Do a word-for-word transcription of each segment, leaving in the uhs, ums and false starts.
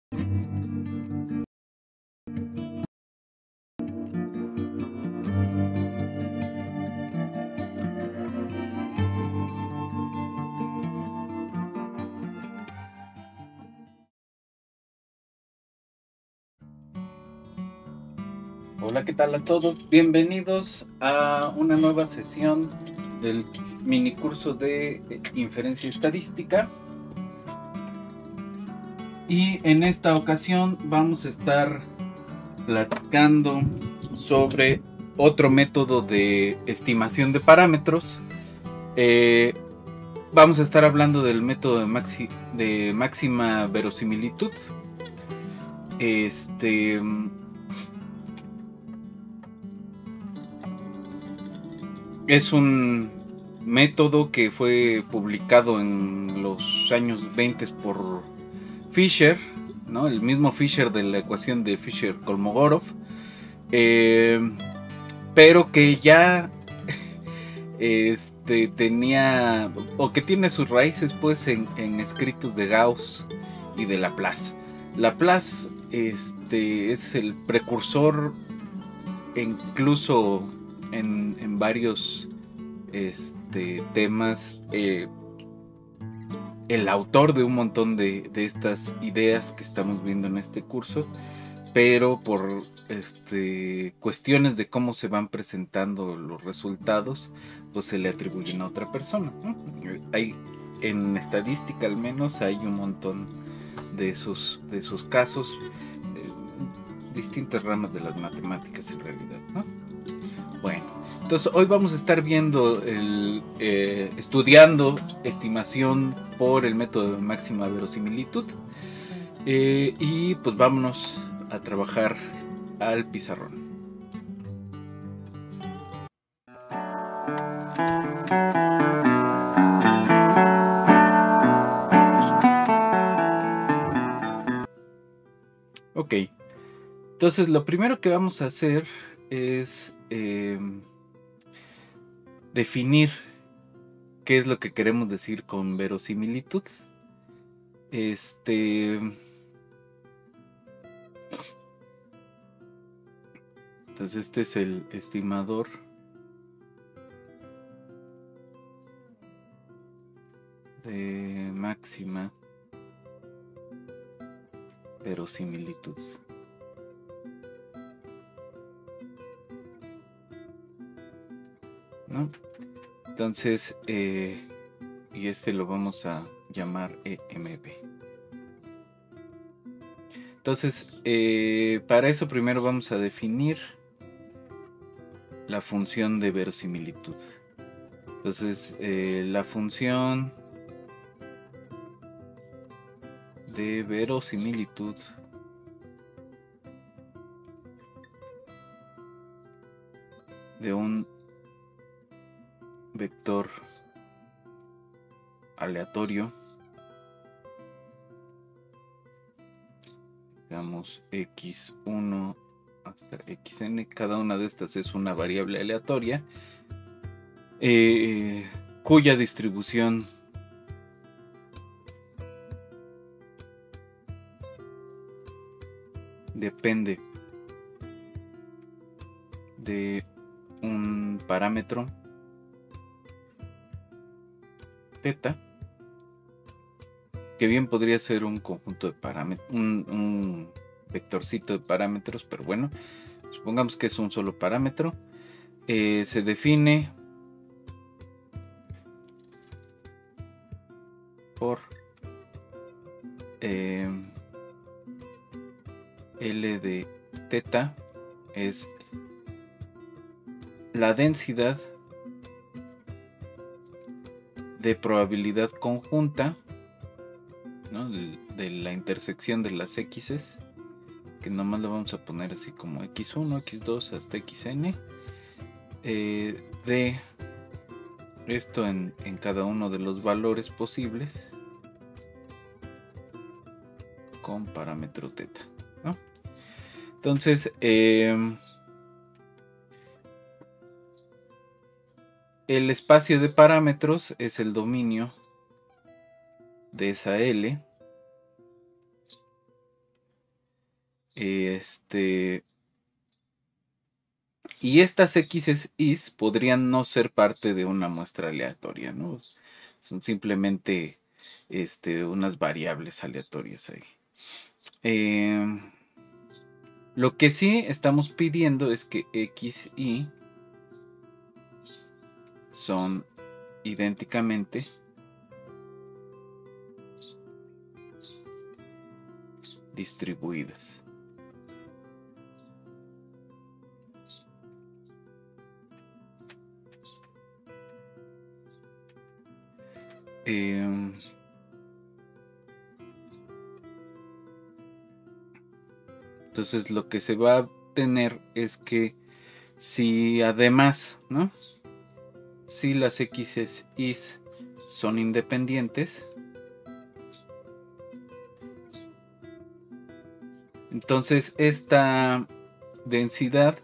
Hola, ¿qué tal a todos? Bienvenidos a una nueva sesión del mini curso de inferencia estadística. Y en esta ocasión vamos a estar platicando sobre otro método de estimación de parámetros. Eh, vamos a estar hablando del método de, maxi, de máxima verosimilitud. Este... Es un método que fue publicado en los años veinte por Fisher, ¿no? El mismo Fisher de la ecuación de Fisher-Kolmogorov, eh, pero que ya este, tenía, o que tiene sus raíces pues en, en escritos de Gauss y de Laplace. Laplace este, es el precursor incluso en, en varios este, temas, eh, el autor de un montón de, de estas ideas que estamos viendo en este curso, pero por este, cuestiones de cómo se van presentando los resultados, pues se le atribuyen a otra persona, ¿no? Hay, en estadística al menos hay un montón de esos, de esos casos, eh, distintas ramas de las matemáticas en realidad, ¿no? Bueno, entonces hoy vamos a estar viendo, el, eh, estudiando estimación por el método de máxima verosimilitud, eh, y pues vámonos a trabajar al pizarrón. Ok, entonces lo primero que vamos a hacer es eh, definir qué es lo que queremos decir con verosimilitud. Este... Entonces este es el estimador de máxima verosimilitud. ¿No? Entonces, eh, y este lo vamos a llamar E M B. Entonces, eh, para eso primero vamos a definir la función de verosimilitud. Entonces, eh, la función de verosimilitud de un vector aleatorio, digamos equis uno hasta xn, cada una de estas es una variable aleatoria, eh, cuya distribución depende de un parámetro θ, que bien podría ser un conjunto de parámetros, un, un vectorcito de parámetros, pero bueno, supongamos que es un solo parámetro. Eh, se define por eh, L de θ es la densidad de probabilidad conjunta, ¿no? de, de la intersección de las x's, que nomás lo vamos a poner así como equis uno, equis dos hasta xn, eh, de esto en, en cada uno de los valores posibles con parámetro θ, ¿no? Entonces, eh, el espacio de parámetros es el dominio de esa L este, y estas X is podrían no ser parte de una muestra aleatoria, ¿no? Son simplemente este, unas variables aleatorias ahí. Eh, lo que sí estamos pidiendo es que X y son idénticamente distribuidas. Eh, entonces lo que se va a tener es que si además, ¿no? Si las X is son independientes, entonces esta densidad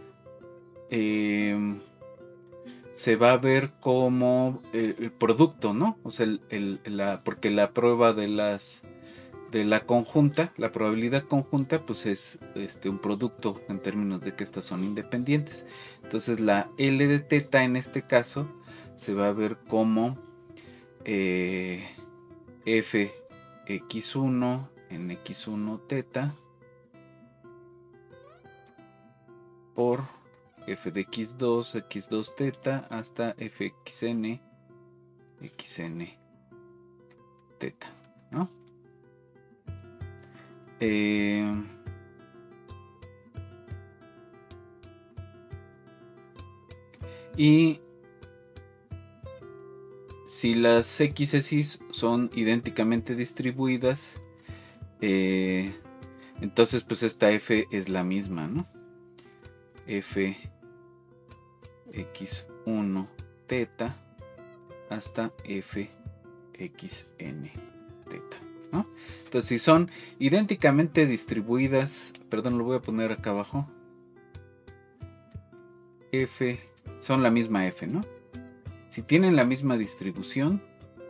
eh, se va a ver como el, el producto, ¿no? O sea, el, el, la, porque la prueba de las de la conjunta, la probabilidad conjunta, pues es este, un producto en términos de que estas son independientes. Entonces la L de teta en este caso se va a ver como eh, f x uno en x uno teta por f de x dos, x dos teta hasta fxn, xn teta, ¿no? Eh, y si las X son idénticamente distribuidas, eh, entonces pues esta f es la misma, ¿no? F x uno teta hasta f xn teta, ¿no? Entonces si son idénticamente distribuidas, perdón, lo voy a poner acá abajo, f son la misma f, ¿no? Si tienen la misma distribución,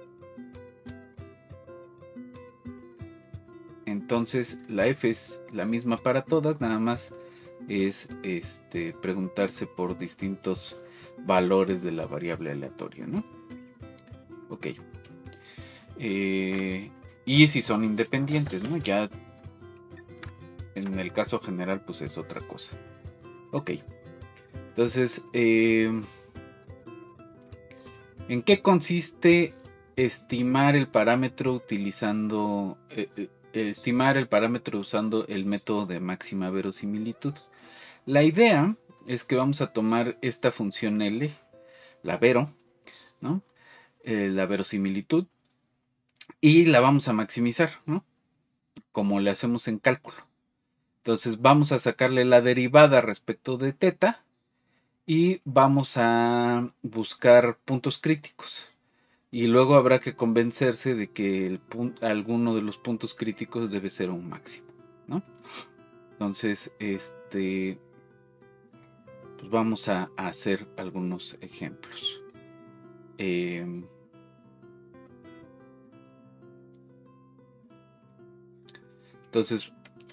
entonces la f es la misma para todas, nada más es este, preguntarse por distintos valores de la variable aleatoria, ¿no? Ok. Eh, y si son independientes, ¿no? Ya en el caso general, pues es otra cosa. Ok. Entonces, eh, ¿en qué consiste estimar el parámetro utilizando, eh, eh, estimar el parámetro usando el método de máxima verosimilitud? La idea es que vamos a tomar esta función L, la vero, ¿no? Eh, la verosimilitud, y la vamos a maximizar, ¿no? Como le hacemos en cálculo. Entonces vamos a sacarle la derivada respecto de teta y vamos a buscar puntos críticos. Y luego habrá que convencerse de que el alguno de los puntos críticos debe ser un máximo, ¿no? Entonces, este, pues vamos a, a hacer algunos ejemplos. Eh, entonces,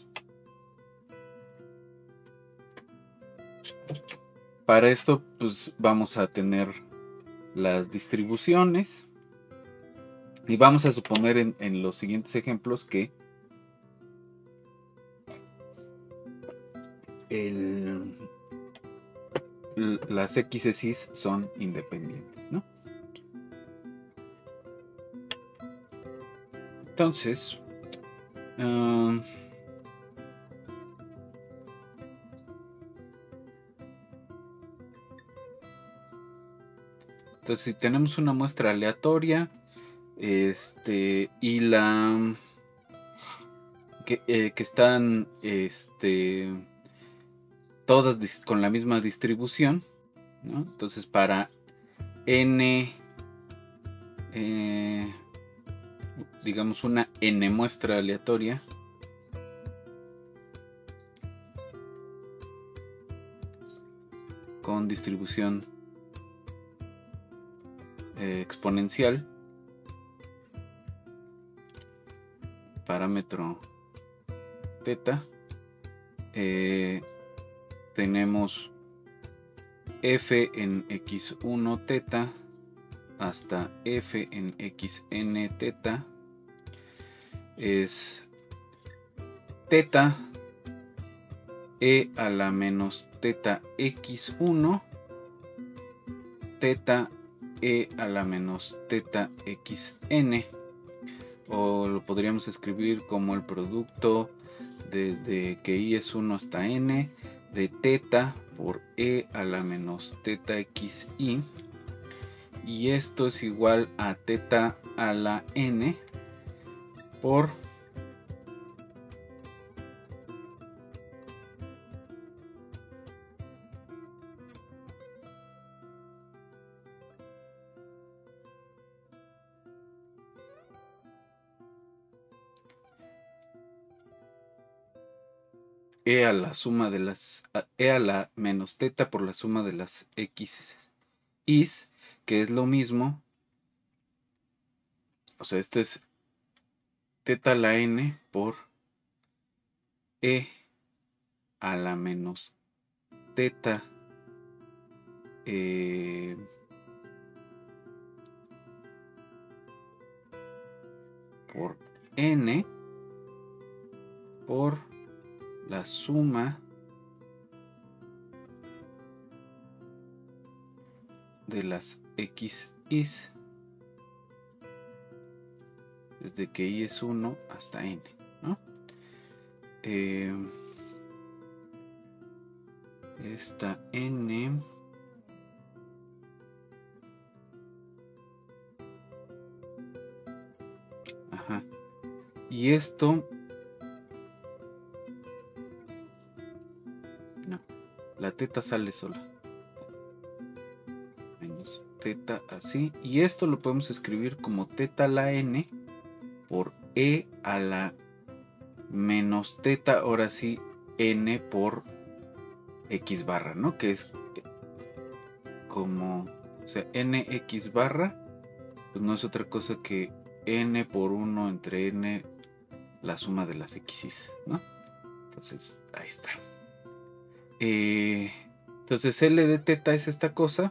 para esto, pues vamos a tener las distribuciones y vamos a suponer en, en los siguientes ejemplos que el, las X son independientes, ¿no? Entonces, uh, entonces si tenemos una muestra aleatoria, este, y la que, eh, que están, este, todas con la misma distribución, ¿no? Entonces para n, eh, digamos una n muestra aleatoria, con distribución eh, exponencial, parámetro teta, eh, tenemos f en equis uno teta hasta f en xn teta es teta e a la menos teta equis uno teta e a la menos teta xn, o lo podríamos escribir como el producto desde que i es uno hasta n de teta por e a la menos teta xi, y esto es igual a teta a la n por e a la suma de las e a la menos teta por la suma de las x is, que es lo mismo, o sea, esto es teta a la n por e a la menos teta eh, por n por la suma de las x is desde que i es uno hasta n, ¿no? Eh, esta n ajá, y esto no, la teta sale sola, menos teta así, y esto lo podemos escribir como teta a la n por e a la menos teta, ahora sí, n por x barra, ¿no? Que es como, o sea, nx barra, pues no es otra cosa que n por uno entre n, la suma de las x's, ¿no? Entonces, ahí está. Eh, entonces, L de teta es esta cosa.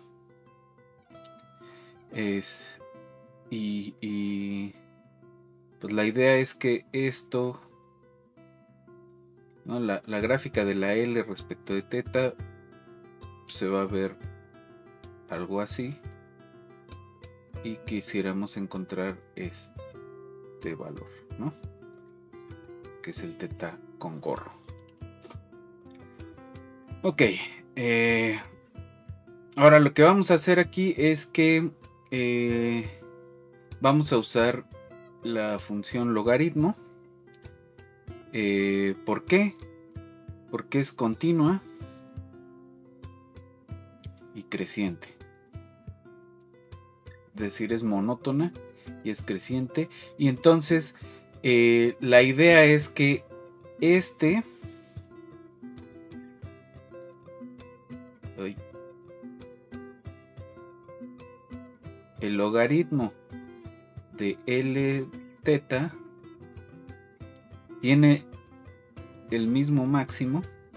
Es, y, y pues la idea es que esto, ¿no? La, la gráfica de la L respecto de teta se va a ver algo así, y quisiéramos encontrar este valor, ¿no? Que es el teta con gorro. Ok, eh, ahora lo que vamos a hacer aquí es que eh, vamos a usar la función logaritmo. Eh, ¿Por qué? Porque es continua y creciente. Es decir, es monótona y es creciente. Y entonces eh, la idea es que este ay, el logaritmo de L teta tiene el mismo máximo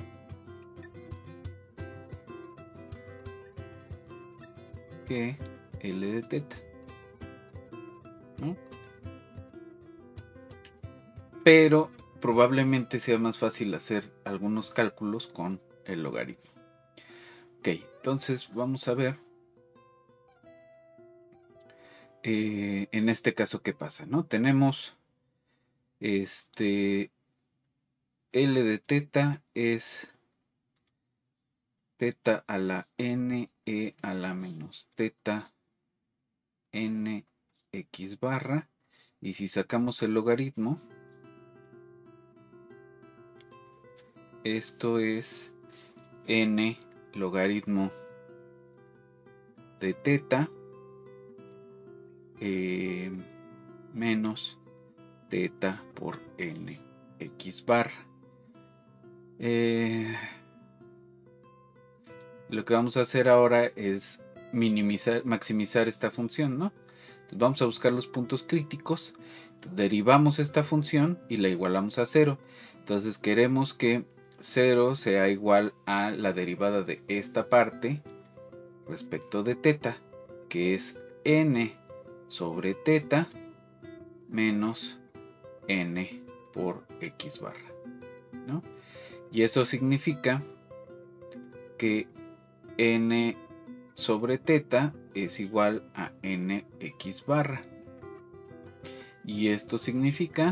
que L de teta, ¿no? Pero probablemente sea más fácil hacer algunos cálculos con el logaritmo. Ok, entonces vamos a ver eh, en este caso qué pasa, ¿no? Tenemos este L de teta es teta a la n e a la menos teta n x barra, y si sacamos el logaritmo, esto es n logaritmo de teta eh, menos teta por n x barra. Eh, lo que vamos a hacer ahora es minimizar, maximizar esta función, ¿no? Entonces vamos a buscar los puntos críticos, derivamos esta función y la igualamos a cero. Entonces queremos que cero sea igual a la derivada de esta parte respecto de teta, que es n sobre teta menos n por x barra, ¿no? Y eso significa que n sobre teta es igual a nx barra. Y esto significa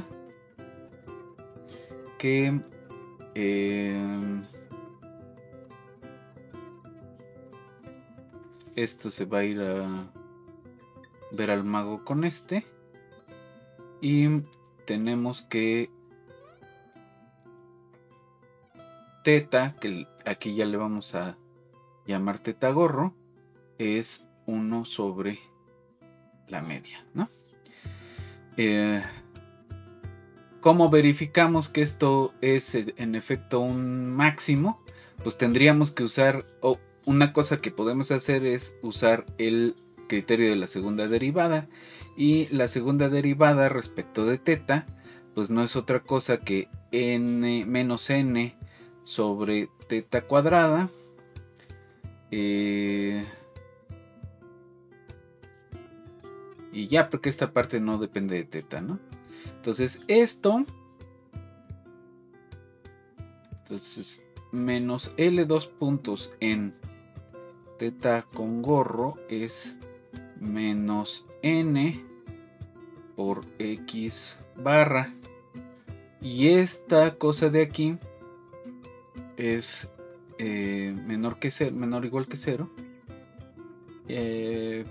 que eh, esto se va a ir a ver al mago con este. Y tenemos que teta, que aquí ya le vamos a llamar teta gorro, es uno sobre la media, ¿no? Eh, ¿Cómo verificamos que esto es en efecto un máximo? Pues tendríamos que usar, o una cosa que podemos hacer es usar el criterio de la segunda derivada, y la segunda derivada respecto de teta pues no es otra cosa que n menos n sobre teta cuadrada eh, y ya, porque esta parte no depende de teta, ¿no? Entonces esto, entonces menos L dos puntos en teta con gorro es menos n por x barra, y esta cosa de aquí es eh, menor que cero, menor o igual que cero, eh,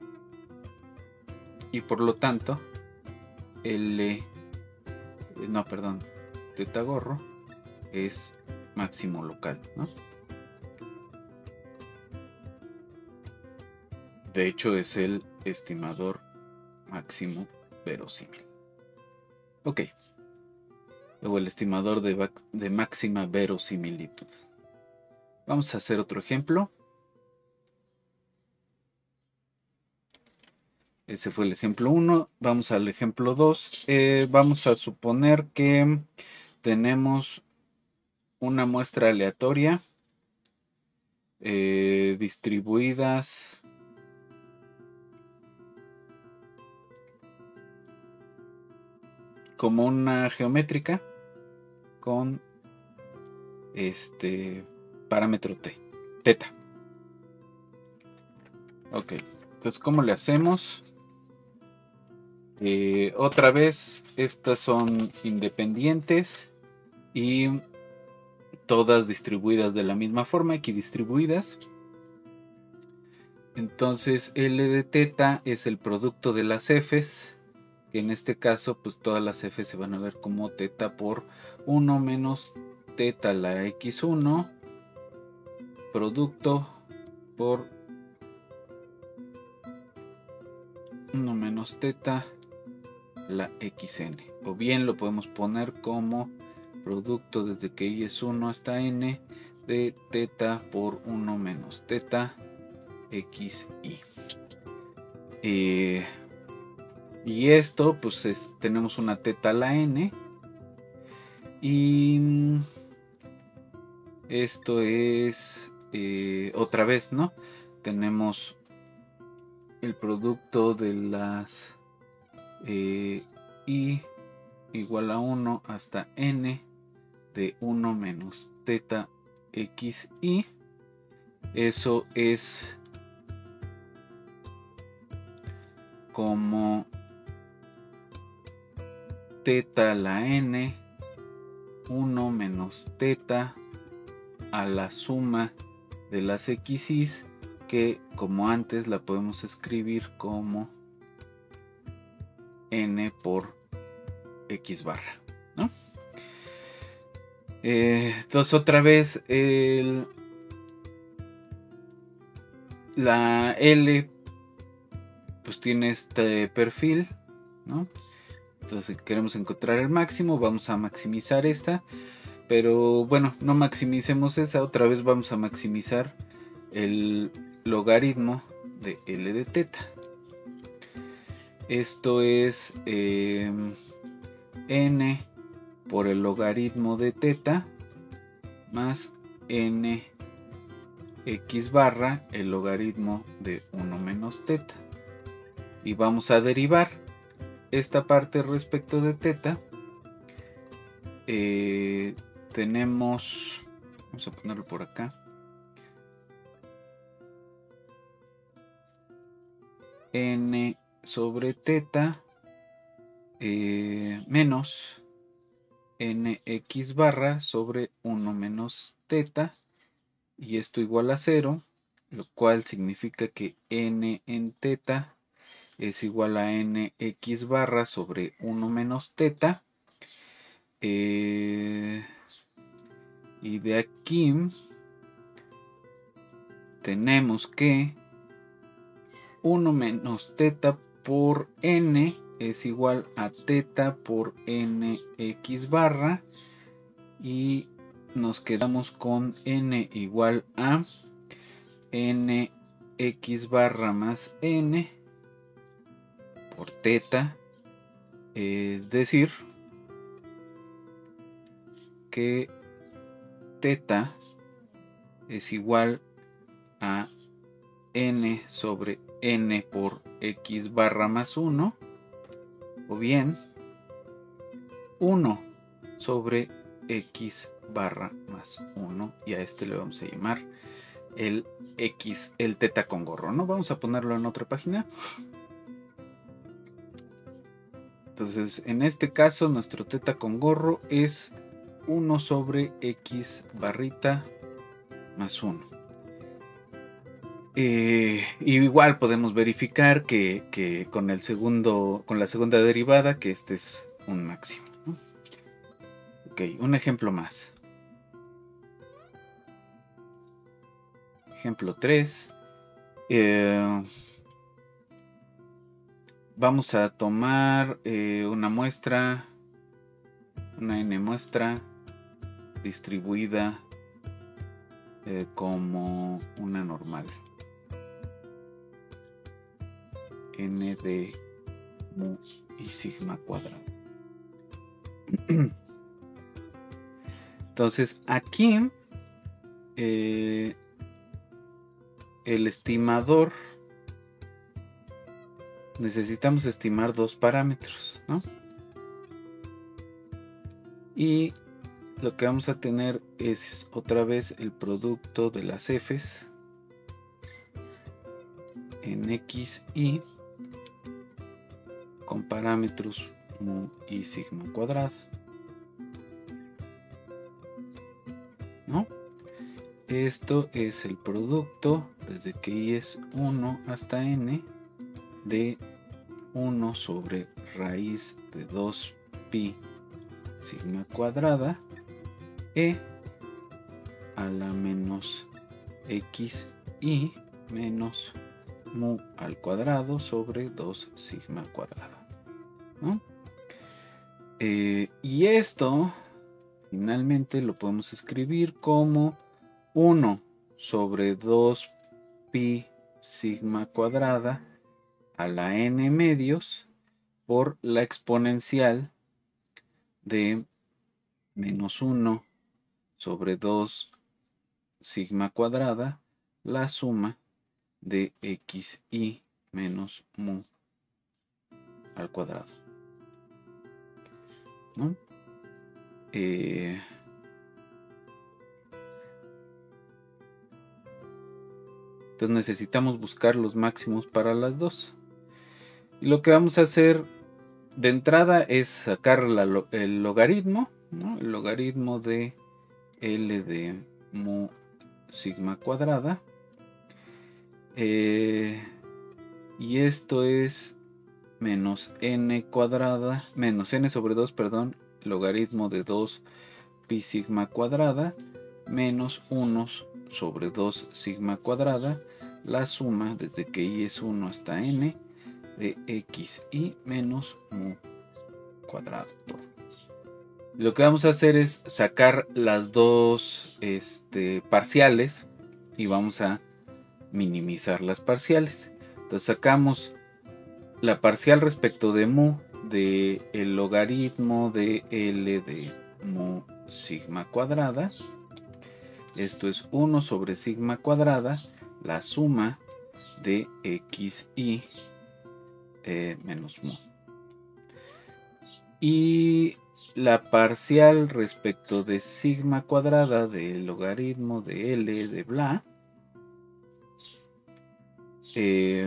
y por lo tanto L, no, perdón, teta gorro es máximo local, ¿no? De hecho es el estimador máximo verosímil. Ok. Luego el estimador de, de máxima verosimilitud. Vamos a hacer otro ejemplo. Ese fue el ejemplo uno. Vamos al ejemplo dos. Eh, vamos a suponer que tenemos una muestra aleatoria eh, distribuidas como una geométrica con este parámetro t, teta. Ok, entonces ¿cómo le hacemos? Eh, otra vez, estas son independientes y todas distribuidas de la misma forma, equidistribuidas. Entonces L de teta es el producto de las f's, que en este caso pues todas las f's se van a ver como teta por uno menos teta la equis uno, producto por uno menos teta la xn, o bien lo podemos poner como producto desde que y es uno hasta n de teta por uno menos teta xi. Eh, y esto pues es, tenemos una teta a la n, y esto es eh, otra vez, ¿no? Tenemos el producto de las eh, i igual a uno hasta n de uno menos teta xi. Eso es como teta a la n, uno menos teta a la suma de las x's, que como antes la podemos escribir como n por x barra, ¿no? Eh, entonces otra vez el, la L pues tiene este perfil, ¿no? Entonces si queremos encontrar el máximo, vamos a maximizar esta, pero bueno, no maximicemos esa, otra vez vamos a maximizar el logaritmo de L de teta. Esto es eh, n por el logaritmo de teta más n x barra el logaritmo de uno menos teta. Y vamos a derivar esta parte respecto de teta. Eh, tenemos, vamos a ponerlo por acá, n sobre teta eh, menos nx barra sobre uno menos teta, y esto igual a cero, lo cual significa que n en teta es igual a nx barra sobre uno menos teta. Eh, y de aquí tenemos que uno menos teta por n es igual a teta por nx barra, y nos quedamos con n igual a nx barra más n por teta, es decir, que teta es igual a n sobre n por x barra más uno, o bien uno sobre x barra más uno, y a este le vamos a llamar el x, el teta con gorro, ¿no? Vamos a ponerlo en otra página. Entonces, en este caso, nuestro teta con gorro es uno sobre x barrita más uno. Eh, y igual podemos verificar que, que con el segundo, con la segunda derivada, que este es un máximo, ¿no? Ok, un ejemplo más. Ejemplo tres. Eh, vamos a tomar eh, una muestra, una n muestra distribuida eh, como una normal. N de mu y sigma cuadrado. Entonces aquí eh, el estimador, necesitamos estimar dos parámetros, ¿no? Y lo que vamos a tener es otra vez el producto de las f's en x y con parámetros mu y sigma cuadrado, ¿no? Esto es el producto desde que y es uno hasta n de uno sobre raíz de dos pi sigma cuadrada e a la menos x y menos mu al cuadrado sobre dos sigma cuadrado, ¿no? Eh, y esto finalmente lo podemos escribir como uno sobre dos pi sigma cuadrada a la n medios por la exponencial de menos uno sobre dos sigma cuadrada, la suma de x y menos mu al cuadrado, ¿no? Eh, entonces necesitamos buscar los máximos para las dos. Y lo que vamos a hacer de entrada es sacar la, el logaritmo, ¿no? El logaritmo de L de mu sigma cuadrada. Eh, y esto es menos n cuadrada, menos n sobre dos, perdón, logaritmo de dos pi sigma cuadrada, menos uno sobre dos sigma cuadrada, la suma desde que y es uno hasta n de x y menos mu cuadrado. Todo. Lo que vamos a hacer es sacar las dos este, parciales y vamos a minimizar las parciales. Entonces sacamos la parcial respecto de mu de el logaritmo de L de mu sigma cuadrada, Esto es uno sobre sigma cuadrada, la suma de xi eh, menos mu. Y la parcial respecto de sigma cuadrada del logaritmo de L de bla eh,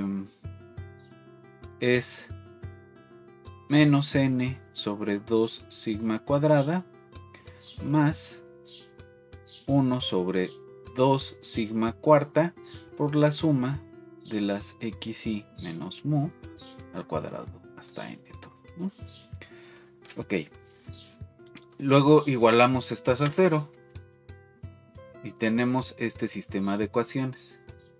es menos n sobre dos sigma cuadrada más uno sobre dos sigma cuarta por la suma de las xi menos mu al cuadrado hasta n todo, ¿no? Ok. Luego igualamos estas a cero y tenemos este sistema de ecuaciones.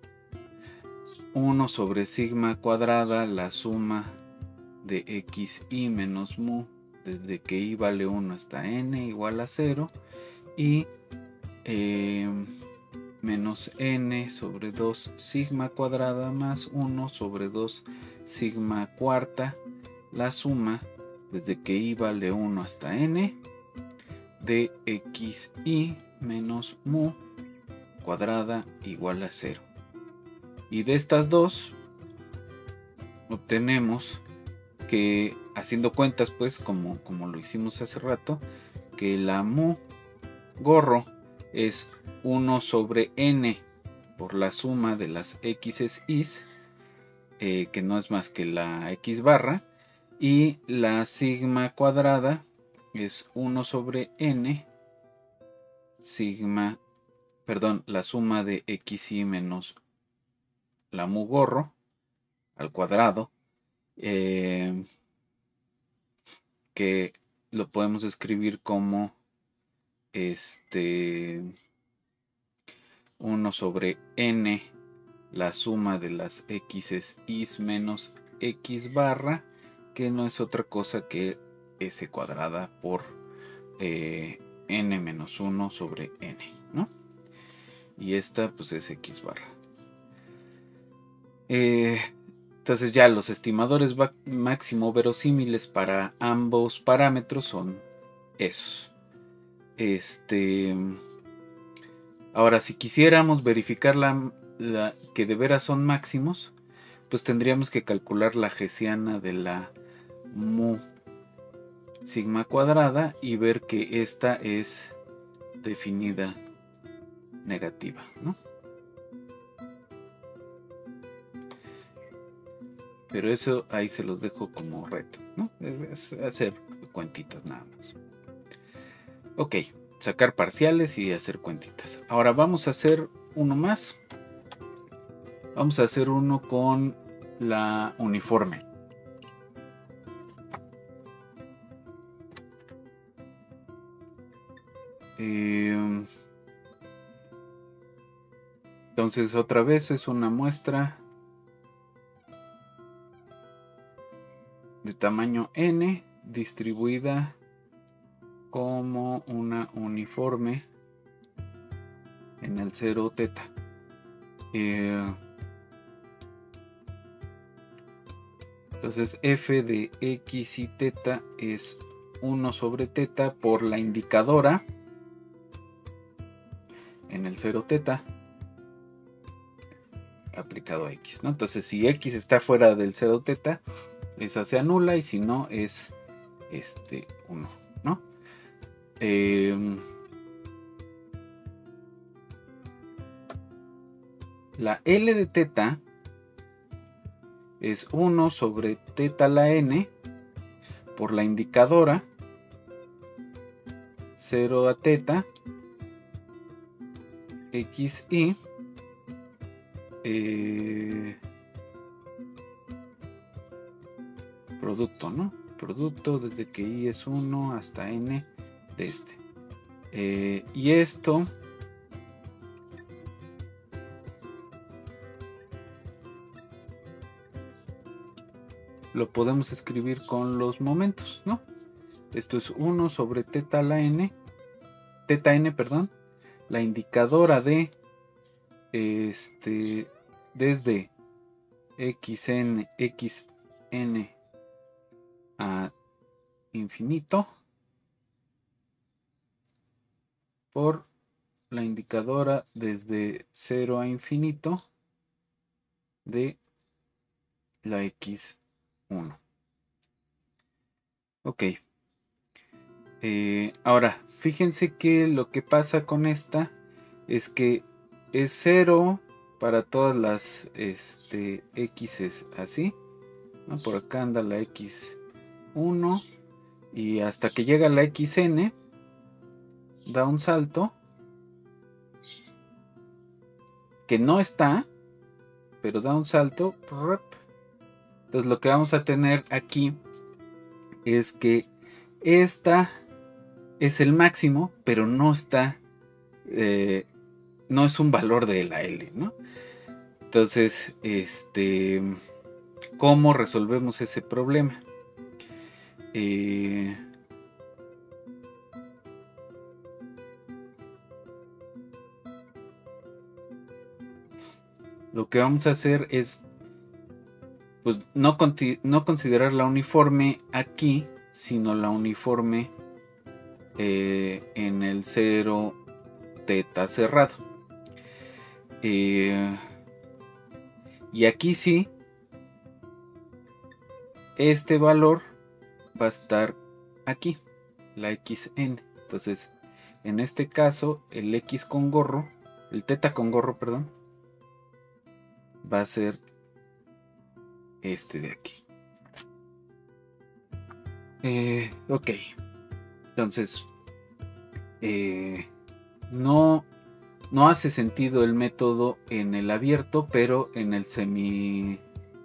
uno sobre sigma cuadrada, la suma de xi menos mu desde que i vale uno hasta n igual a cero, y eh, menos n sobre dos sigma cuadrada más uno sobre dos sigma cuarta, la suma desde que i vale uno hasta n de xi menos mu cuadrada igual a cero. Y de estas dos obtenemos que, haciendo cuentas pues como, como lo hicimos hace rato, que la mu gorro es uno sobre n por la suma de las x's is, eh, que no es más que la x barra, y la sigma cuadrada es uno sobre n sigma, perdón, la suma de xi menos la mu gorro al cuadrado, eh, que lo podemos escribir como este uno sobre n la suma de las x's is menos x barra, que no es otra cosa que s cuadrada por eh, n menos uno sobre n, ¿no? Y esta pues es x barra. Eh, entonces ya los estimadores máximo verosímiles para ambos parámetros son esos. Este, ahora, si quisiéramos verificar la, la, que de veras son máximos, pues tendríamos que calcular la hessiana de la mu sigma cuadrada y ver que esta es definida negativa, ¿no? Pero eso ahí se los dejo como reto, ¿no? Es hacer cuentitas nada más. Ok, sacar parciales y hacer cuentitas. Ahora vamos a hacer uno más. Vamos a hacer uno con la uniforme. Eh, entonces otra vez es una muestra de tamaño n distribuida como una uniforme en el cero teta. Eh, entonces f de x y teta es uno sobre teta por la indicadora en el cero teta aplicado a x, ¿no? Entonces si x está fuera del cero teta, esa se anula, y si no es este uno, ¿no? Eh, la L de teta es uno sobre teta la n por la indicadora cero a teta xi eh, producto, ¿no? Producto desde que i es uno hasta n de este. Eh, y esto lo podemos escribir con los momentos, ¿no? Esto es uno sobre teta la n, teta n, perdón, la indicadora de este desde xn, xn a infinito por la indicadora desde cero a infinito de la equis uno. Ok. Eh, ahora, fíjense que lo que pasa con esta es que es cero para todas las este, X's así, ¿no? Por acá anda la equis uno y hasta que llega la equis ene da un salto que no está, pero da un salto. Entonces lo que vamos a tener aquí es que esta es el máximo, pero no está, eh, no es un valor de la L, ¿no? Entonces, este, ¿cómo resolvemos ese problema? Eh, lo que vamos a hacer es, pues, no, no considerar la uniforme aquí, sino la uniforme eh, en el cero teta cerrado. Eh, y aquí sí, este valor va a estar aquí, la equis ene. Entonces, en este caso, el X con gorro, el teta con gorro, perdón, va a ser este de aquí. Eh, ok. Entonces, eh, no, no hace sentido el método en el abierto, pero en el semi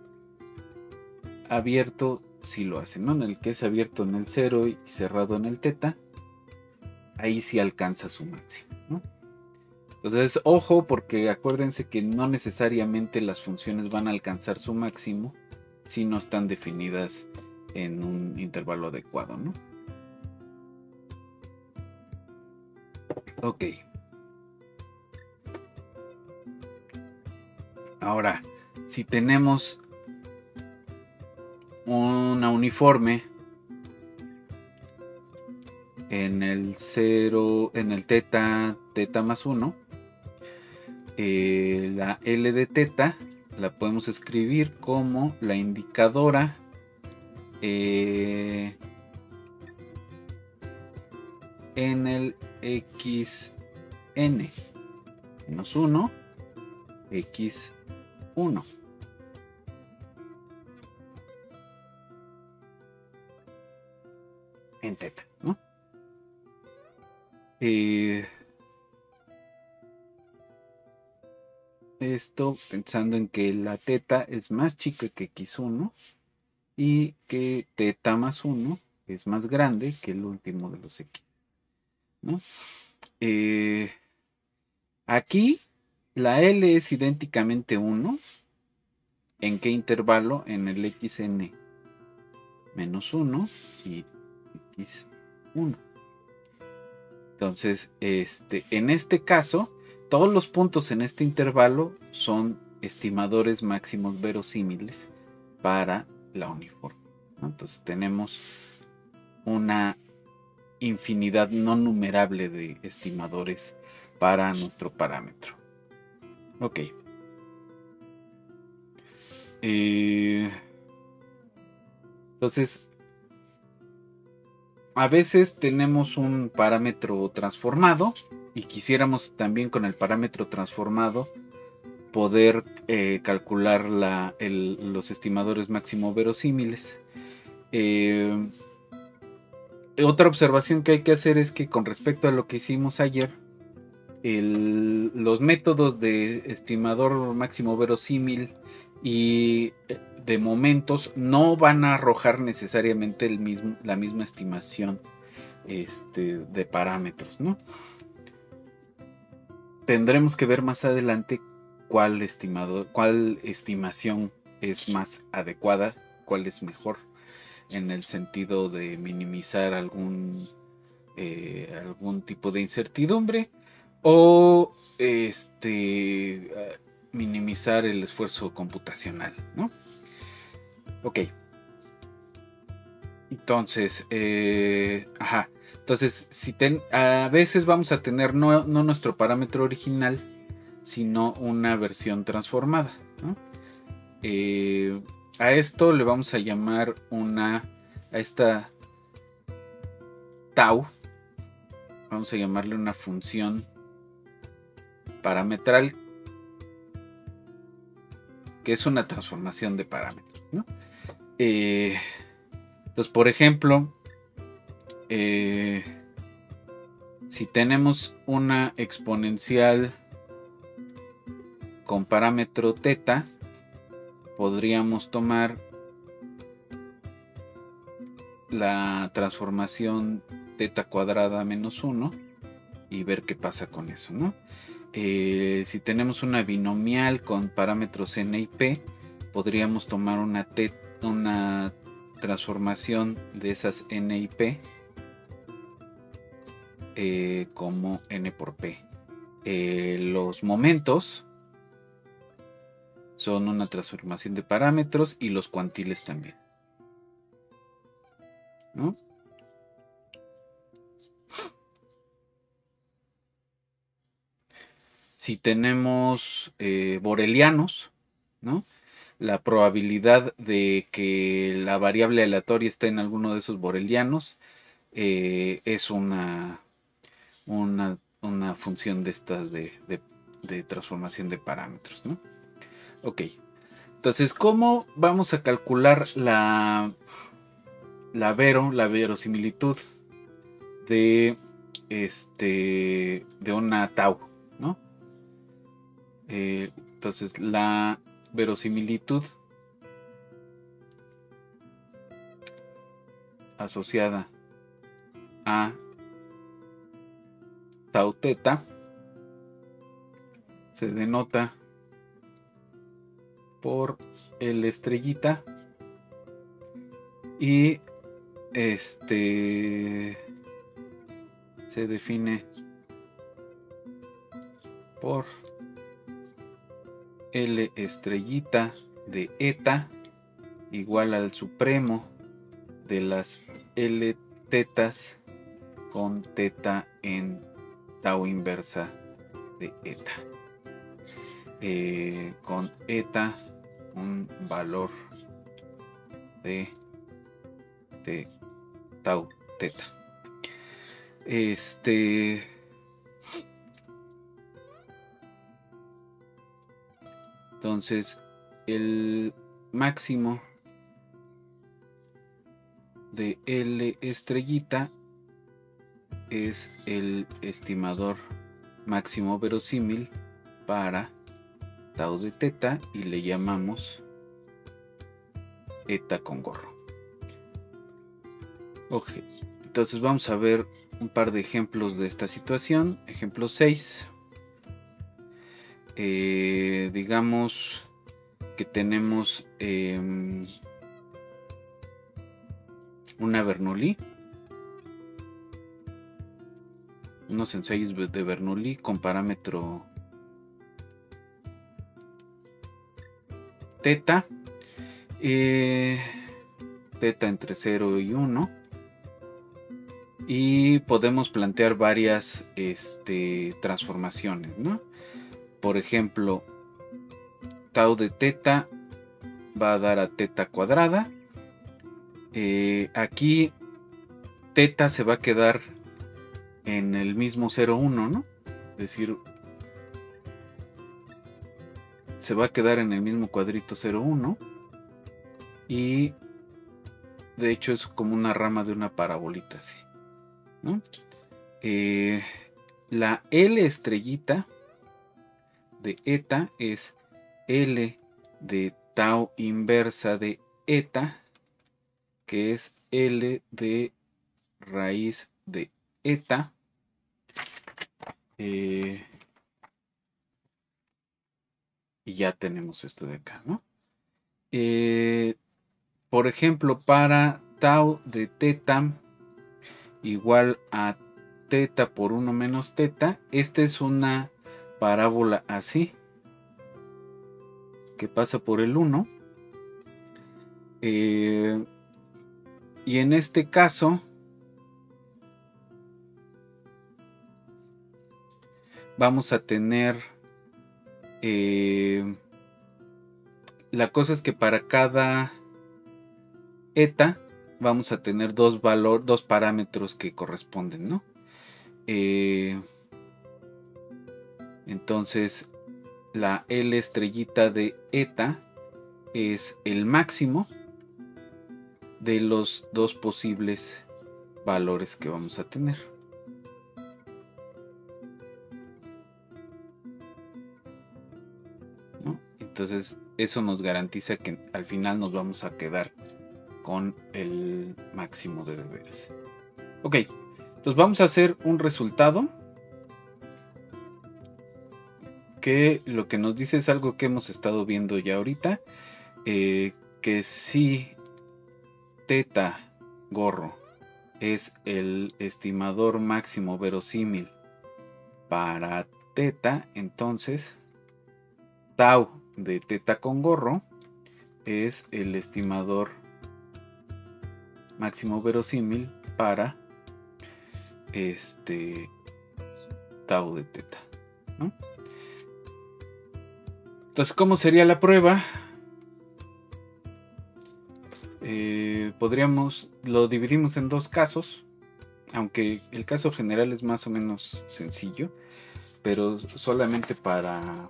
abierto sí lo hace, ¿no? En el que es abierto en el cero y cerrado en el teta, ahí sí alcanza su máximo, ¿no? Entonces, ojo, porque acuérdense que no necesariamente las funciones van a alcanzar su máximo si no están definidas en un intervalo adecuado, ¿no? Ok. Ahora, si tenemos una uniforme en el cero, en el teta, teta más uno, eh, la L de teta la podemos escribir como la indicadora eh, en el equis ene menos uno, equis uno. En teta, ¿no? Eh, esto pensando en que la teta es más chica que equis uno y que teta más uno es más grande que el último de los X, ¿no? Eh, aquí la L es idénticamente uno. ¿En qué intervalo? En el equis ene menos uno y equis uno. Entonces, este, en este caso, todos los puntos en este intervalo son estimadores máximos verosímiles para la uniforme, ¿no? Entonces tenemos una infinidad no numerable de estimadores para nuestro parámetro. Ok. Eh, entonces, a veces tenemos un parámetro transformado y quisiéramos también con el parámetro transformado poder eh, calcular la, el, los estimadores máximo verosímiles. Eh, otra observación que hay que hacer es que con respecto a lo que hicimos ayer, el, los métodos de estimador máximo verosímil y de momentos no van a arrojar necesariamente el mismo, la misma estimación este, de parámetros, ¿no? Tendremos que ver más adelante cuál estimador, cuál estimación es más adecuada, cuál es mejor en el sentido de minimizar algún eh, algún tipo de incertidumbre o este minimizar el esfuerzo computacional, ¿no? Ok. Entonces, eh, ajá. Entonces, si ten, a veces vamos a tener no, no nuestro parámetro original, sino una versión transformada, ¿no? Eh, a esto le vamos a llamar una, a esta tau, vamos a llamarle una función parametral, que es una transformación de parámetros, ¿no? Eh, entonces, por ejemplo, eh, si tenemos una exponencial con parámetro teta, podríamos tomar la transformación teta cuadrada menos uno y ver qué pasa con eso, ¿no? Eh, si tenemos una binomial con parámetros n y p, podríamos tomar una, te, una transformación de esas n y p eh, como n por p. Eh, los momentos son una transformación de parámetros y los cuantiles también, ¿no? Si tenemos eh, borelianos, ¿no? La probabilidad de que la variable aleatoria esté en alguno de esos borelianos eh, es una, una, una función de estas de, de, de transformación de parámetros, ¿no? Ok, entonces, ¿cómo vamos a calcular la, la vero, la verosimilitud de, este, de una tau, ¿no? Eh, entonces, la verosimilitud asociada a tau teta se denota por el estrellita y este se define por L estrellita de eta igual al supremo de las L tetas con teta en tau inversa de eta, eh, con eta un valor de, de tau teta. Este entonces el máximo de L estrellita es el estimador máximo verosímil para tau de teta y le llamamos eta con gorro. Ok, entonces vamos a ver un par de ejemplos de esta situación. Ejemplo seis. Eh, digamos que tenemos eh, una Bernoulli, unos ensayos de Bernoulli con parámetro teta, eh, teta entre cero y uno, y podemos plantear varias este, transformaciones, ¿no? Por ejemplo, tau de teta va a dar a teta cuadrada. Eh, aquí teta se va a quedar en el mismo cero uno, ¿no? Es decir, se va a quedar en el mismo cuadrito cero uno y de hecho es como una rama de una parabolita así, ¿no? Eh, la L estrellita de eta es L de tau inversa de eta, que es L de raíz de eta, eh, y ya tenemos esto de acá, ¿no? Eh, por ejemplo, para tau de teta igual a teta por uno menos teta, esta es una parábola así, que pasa por el uno. Eh, y en este caso, vamos a tener... Eh, la cosa es que para cada eta vamos a tener dos valor, dos parámetros que corresponden, ¿no? Eh, entonces la L estrellita de eta es el máximo de los dos posibles valores que vamos a tener. ¿No? Entonces eso nos garantiza que al final nos vamos a quedar con el máximo de deberes. Ok, entonces vamos a hacer un resultado que lo que nos dice es algo que hemos estado viendo ya ahorita, eh, que si teta gorro es el estimador máximo verosímil para teta, entonces tau de teta con gorro es el estimador máximo verosímil para este tau de teta, ¿no? Entonces, ¿cómo sería la prueba? Eh, podríamos, lo dividimos en dos casos, aunque el caso general es más o menos sencillo, pero solamente para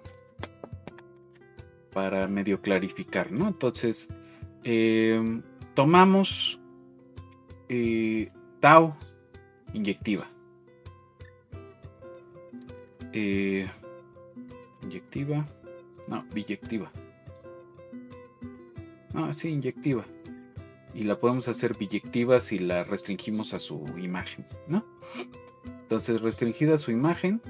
para medio clarificar, ¿no? Entonces, eh, tomamos eh, tau inyectiva. Eh, inyectiva. No, biyectiva. No, sí, inyectiva. Y la podemos hacer biyectiva si la restringimos a su imagen, ¿no? Entonces, restringida a su imagen,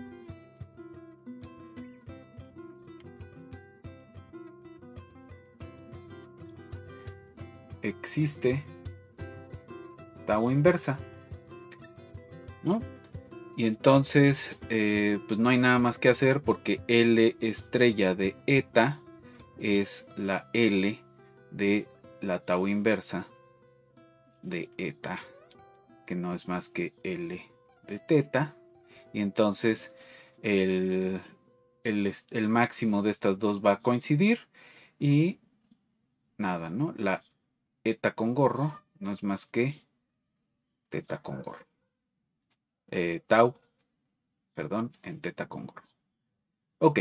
existe tau inversa, ¿no? Y entonces eh, pues no hay nada más que hacer porque L estrella de eta es la L de la tau inversa de eta, que no es más que L de teta. Y entonces el, el, el máximo de estas dos va a coincidir y nada, ¿no? La eta con gorro no es más que teta con gorro. Eh, tau, perdón, en teta con gorro. Ok.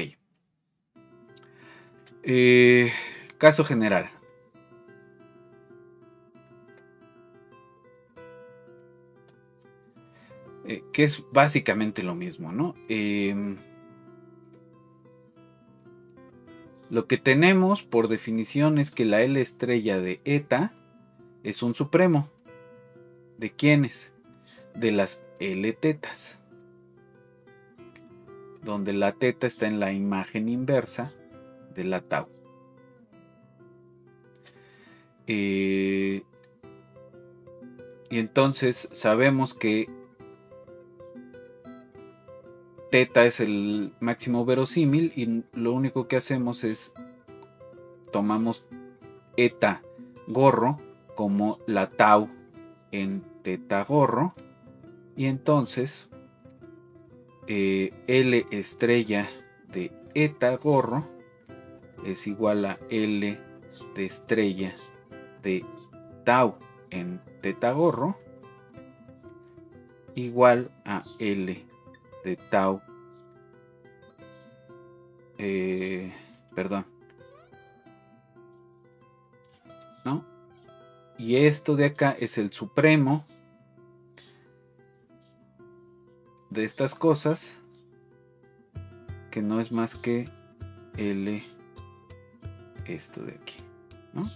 Eh, caso general. Eh, que es básicamente lo mismo, ¿no? Eh, lo que tenemos por definición es que la L estrella de eta es un supremo. ¿De quiénes? De las L tetas, donde la teta está en la imagen inversa de la tau. Eh, y entonces sabemos que teta es el máximo verosímil y lo único que hacemos es tomamos eta gorro como la tau en teta gorro. Y entonces eh, L estrella de eta gorro es igual a L de estrella de tau en teta gorro igual a L de tau eh, perdón ¿no? Y esto de acá es el supremo de estas cosas, que no es más que L esto de aquí, ¿no?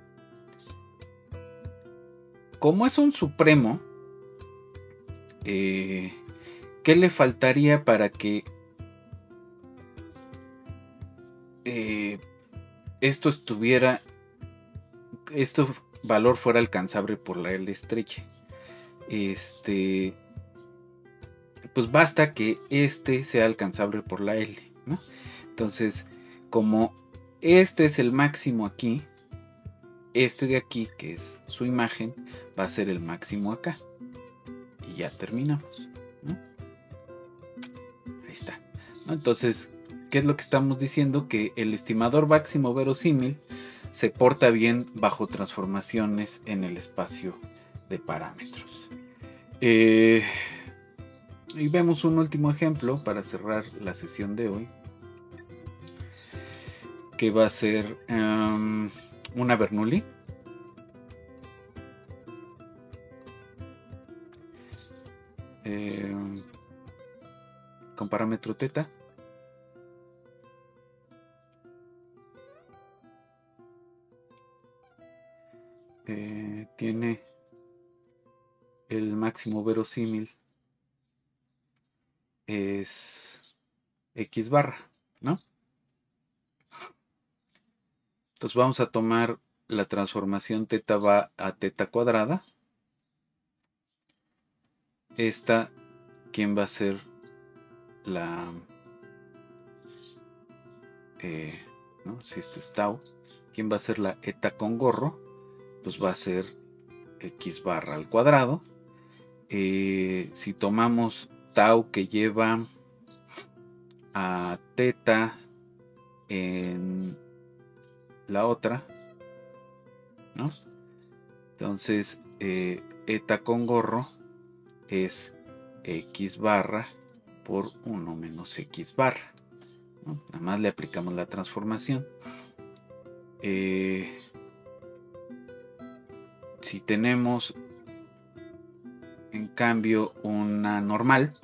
Como es un supremo, eh, ¿qué le faltaría para que eh, esto estuviera, este valor fuera alcanzable por la L estrella? Este, pues basta que este sea alcanzable por la L, ¿no? Entonces, como este es el máximo aquí, este de aquí, que es su imagen, va a ser el máximo acá. Y ya terminamos, ¿no? Ahí está. ¿no? Entonces, ¿qué es lo que estamos diciendo? Que el estimador máximo verosímil se porta bien bajo transformaciones en el espacio de parámetros. Eh, y vemos un último ejemplo para cerrar la sesión de hoy, que va a ser um, una Bernoulli. Eh, con parámetro teta. Eh, tiene el máximo verosímil es X barra, ¿no? Entonces vamos a tomar la transformación teta va a teta cuadrada. Esta, ¿quién va a ser la... Eh, ¿no? Si esto es tau, ¿quién va a ser la eta con gorro? Pues va a ser X barra al cuadrado. Eh, si tomamos tau que lleva a teta en la otra, ¿no? Entonces eh, eta con gorro es X barra por uno menos X barra, ¿no? Nada más le aplicamos la transformación. Eh, si tenemos en cambio una normal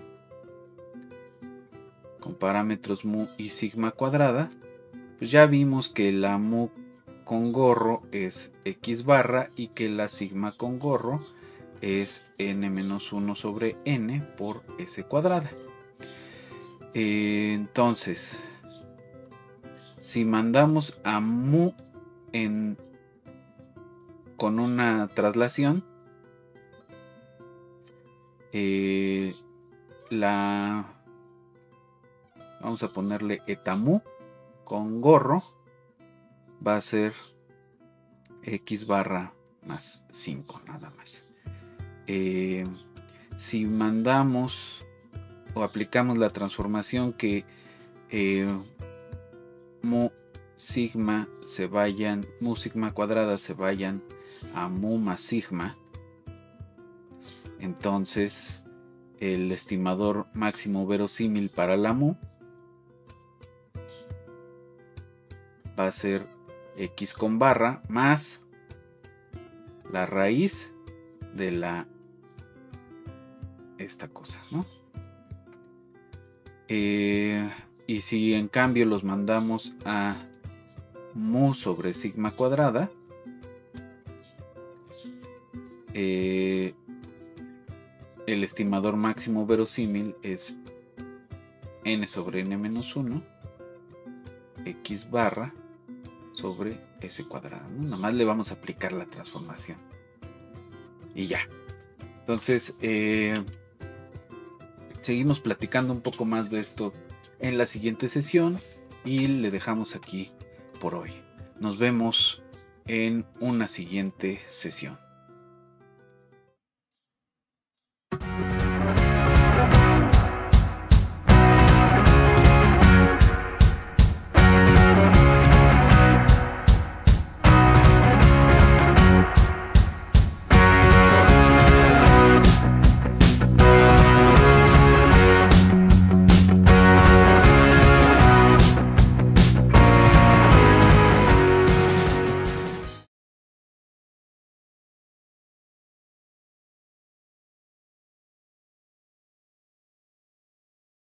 con parámetros mu y sigma cuadrada, pues ya vimos que la mu con gorro es X barra y que la sigma con gorro es n menos uno sobre n por s cuadrada. Eh, entonces, si mandamos a mu en, con una traslación, eh, la vamos a ponerle eta mu con gorro va a ser X barra más cinco nada más. Eh, si mandamos o aplicamos la transformación que eh, mu sigma se vayan, mu sigma cuadrada se vayan a mu más sigma, entonces el estimador máximo verosímil para la mu va a ser X con barra más la raíz de la esta cosa, ¿no? Eh, y si en cambio los mandamos a mu sobre sigma cuadrada, eh, el estimador máximo verosímil es n sobre n menos uno X barra sobre s cuadrado, ¿no? Nada más le vamos a aplicar la transformación y ya. Entonces eh, seguimos platicando un poco más de esto en la siguiente sesión y le dejamos aquí por hoy. Nos vemos en una siguiente sesión.